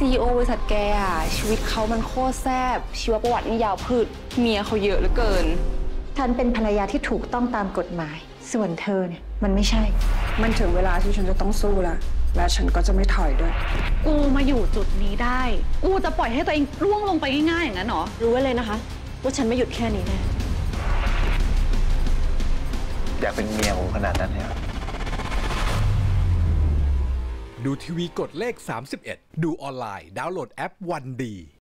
CEO บริษัทแกอ่ะชีวิตเขามันโคตรแซ่บชีวประวัตินี่ยาวพืชเมียเขาเยอะเหลือเกินฉันเป็นภรรยาที่ถูกต้องตามกฎหมายส่วนเธอเนี่ยมันไม่ใช่มันถึงเวลาที่ฉันจะต้องสู้แล้วและฉันก็จะไม่ถอยด้วยกูมาอยู่จุดนี้ได้กูจะปล่อยให้ตัวเองร่วงลงไปง่ายๆอย่างนั้นหรอรู้ไว้เลยนะคะว่าฉันไม่หยุดแค่นี้แน่อยากเป็นเมียผมขนาดนั้นเลยดูทีวีกดเลข31ดูออนไลน์ดาวน์โหลดแอปวันดี